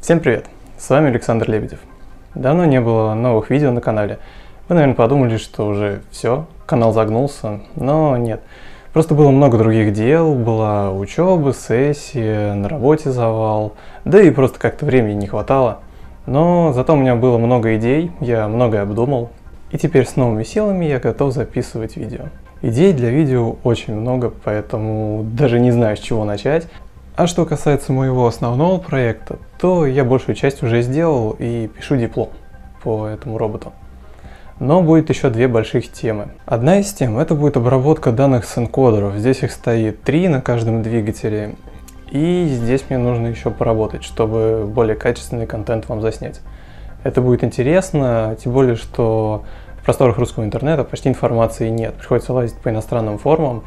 Всем привет! С вами Александр Лебедев. Давно не было новых видео на канале. Вы, наверное, подумали, что уже все, канал загнулся, но нет. Просто было много других дел, была учеба, сессия, на работе завал, да и просто как-то времени не хватало. Но зато у меня было много идей, я многое обдумал, и теперь с новыми силами я готов записывать видео. Идей для видео очень много, поэтому даже не знаю, с чего начать. А что касается моего основного проекта, то я большую часть уже сделал и пишу диплом по этому роботу. Но будет еще две больших темы. Одна из тем это будет обработка данных с энкодеров. Здесь их стоит 3 на каждом двигателе. И здесь мне нужно еще поработать, чтобы более качественный контент вам заснять. Это будет интересно, тем более, что в просторах русского интернета почти информации нет. Приходится лазить по иностранным форумам.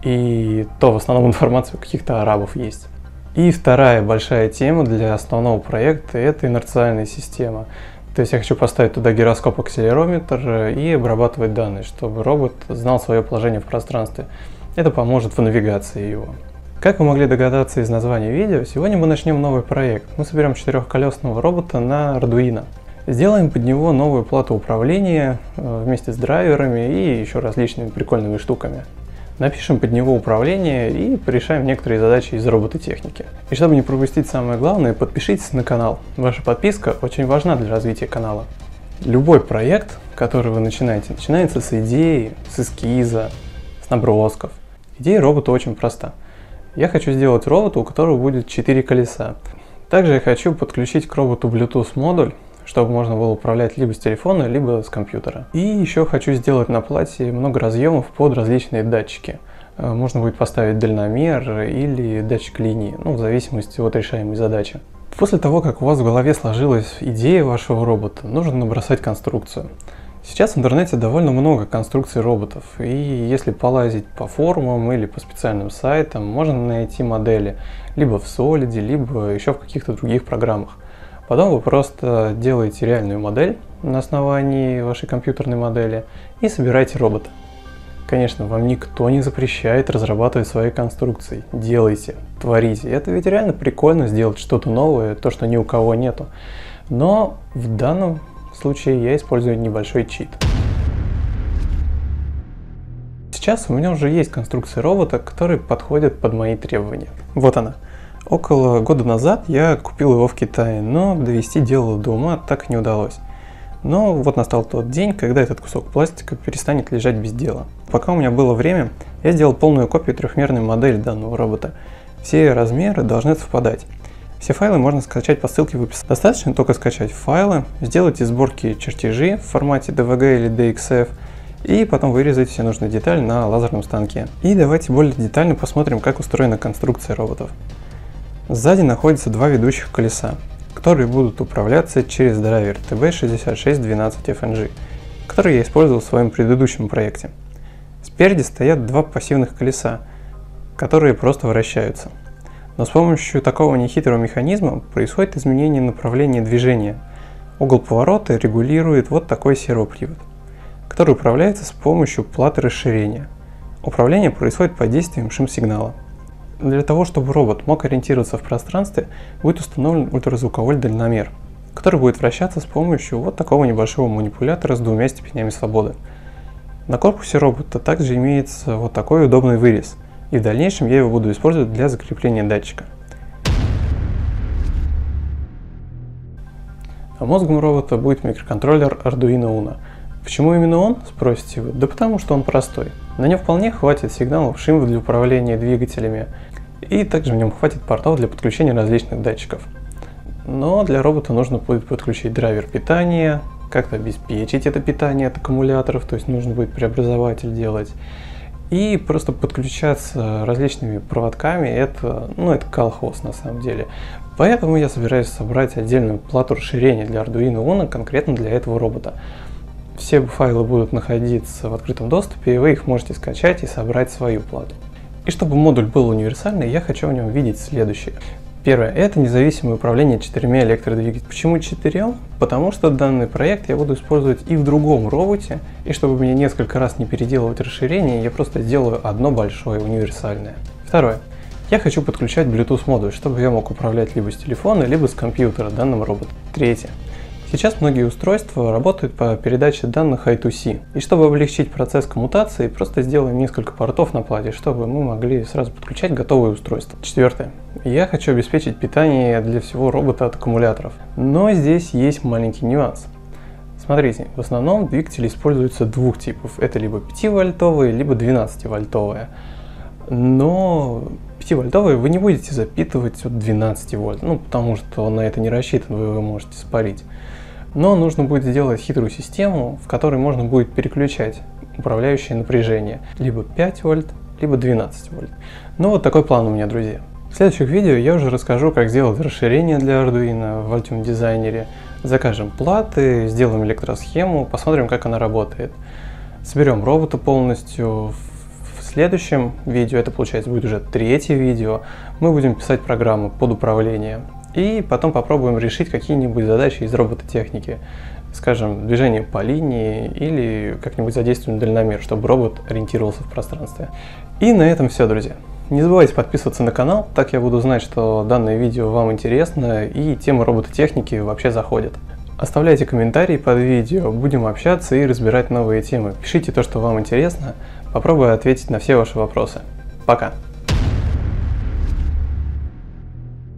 И то в основном информация у каких-то арабов есть. И вторая большая тема для основного проекта – это инерциальная система. То есть я хочу поставить туда гироскоп-акселерометр и обрабатывать данные, чтобы робот знал свое положение в пространстве. Это поможет в навигации его. Как вы могли догадаться из названия видео, сегодня мы начнем новый проект. Мы соберем четырехколесного робота на Arduino. Сделаем под него новую плату управления вместе с драйверами и еще различными прикольными штуками. Напишем под него управление и порешаем некоторые задачи из робототехники. И чтобы не пропустить самое главное, подпишитесь на канал. Ваша подписка очень важна для развития канала. Любой проект, который вы начинаете, начинается с идеи, с эскиза, с набросков. Идея робота очень проста. Я хочу сделать робота, у которого будет 4 колеса. Также я хочу подключить к роботу Bluetooth модуль, чтобы можно было управлять либо с телефона, либо с компьютера. И еще хочу сделать на плате много разъемов под различные датчики. Можно будет поставить дальномер или датчик линии, в зависимости от решаемой задачи. После того, как у вас в голове сложилась идея вашего робота, нужно набросать конструкцию. Сейчас в интернете довольно много конструкций роботов, и если полазить по форумам или по специальным сайтам, можно найти модели либо в Solid, либо еще в каких-то других программах. Потом вы просто делаете реальную модель на основании вашей компьютерной модели и собираете робота. Конечно, вам никто не запрещает разрабатывать свои конструкции. Делайте, творите. Это ведь реально прикольно сделать что-то новое, то, что ни у кого нету. Но в данном случае я использую небольшой чит. Сейчас у меня уже есть конструкция робота, который подходит под мои требования. Вот она. Около года назад я купил его в Китае, но довести дело до ума так и не удалось. Но вот настал тот день, когда этот кусок пластика перестанет лежать без дела. Пока у меня было время, я сделал полную копию трехмерной модели данного робота. Все размеры должны совпадать. Все файлы можно скачать по ссылке в описании. Достаточно только скачать файлы, сделать из сборки чертежи в формате DVG или DXF, и потом вырезать все нужные детали на лазерном станке. И давайте более детально посмотрим, как устроена конструкция роботов. Сзади находятся два ведущих колеса, которые будут управляться через драйвер TB6612FNG, который я использовал в своем предыдущем проекте. Спереди стоят два пассивных колеса, которые просто вращаются. Но с помощью такого нехитрого механизма происходит изменение направления движения. Угол поворота регулирует вот такой сервопривод, который управляется с помощью платы расширения. Управление происходит под действием шум-сигнала. Для того, чтобы робот мог ориентироваться в пространстве, будет установлен ультразвуковой дальномер, который будет вращаться с помощью вот такого небольшого манипулятора с двумя степенями свободы. На корпусе робота также имеется вот такой удобный вырез, и в дальнейшем я его буду использовать для закрепления датчика. А мозгом робота будет микроконтроллер Arduino Uno. Почему именно он, спросите вы? Да потому что он простой. На нем вполне хватит сигналов шимов для управления двигателями, и также в нем хватит портов для подключения различных датчиков. Но для робота нужно будет подключить драйвер питания, как-то обеспечить это питание от аккумуляторов, то есть нужно будет преобразователь делать. И просто подключаться различными проводками, это колхоз на самом деле. Поэтому я собираюсь собрать отдельную плату расширения для Arduino Uno конкретно для этого робота. Все файлы будут находиться в открытом доступе, и вы их можете скачать и собрать свою плату. И чтобы модуль был универсальный, я хочу в нем видеть следующее. Первое – это независимое управление 4 электродвигателями. Почему 4? Потому что данный проект я буду использовать и в другом роботе, и чтобы мне несколько раз не переделывать расширение, я просто сделаю одно большое универсальное. Второе. Я хочу подключать Bluetooth модуль, чтобы я мог управлять либо с телефона, либо с компьютера данным роботом. Третье. Сейчас многие устройства работают по передаче данных I2C. И чтобы облегчить процесс коммутации, просто сделаем несколько портов на плате, чтобы мы могли сразу подключать готовые устройства. Четвертое. Я хочу обеспечить питание для всего робота от аккумуляторов. Но здесь есть маленький нюанс. Смотрите, в основном двигатели используются двух типов. Это либо 5-вольтовые, либо 12-вольтовые. Но 5-вольтовые вы не будете запитывать от 12 вольт, потому что на это не рассчитан, вы его можете спарить. Но нужно будет сделать хитрую систему, в которой можно будет переключать управляющее напряжение. Либо 5 вольт, либо 12 вольт. Ну вот такой план у меня, друзья. В следующих видео я уже расскажу, как сделать расширение для Arduino в Altium Designer. Закажем платы, сделаем электросхему, посмотрим, как она работает. Соберем робота полностью. В следующем видео, это получается будет уже третье видео, мы будем писать программу под управление. И потом попробуем решить какие-нибудь задачи из робототехники. Скажем, движение по линии или как-нибудь задействуем дальномер, чтобы робот ориентировался в пространстве. И на этом все, друзья. Не забывайте подписываться на канал, так я буду знать, что данное видео вам интересно и тема робототехники вообще заходит. Оставляйте комментарии под видео, будем общаться и разбирать новые темы. Пишите то, что вам интересно, попробую ответить на все ваши вопросы. Пока!